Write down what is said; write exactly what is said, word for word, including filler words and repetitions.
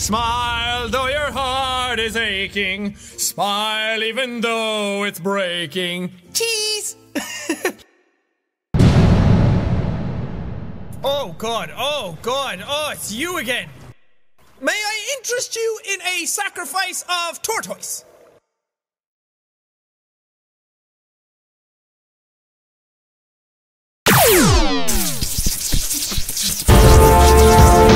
Smile though your heart is aching. Smile even though it's breaking. Cheese! Oh God, oh God, oh, it's you again. May I interest you in a sacrifice of tortoise?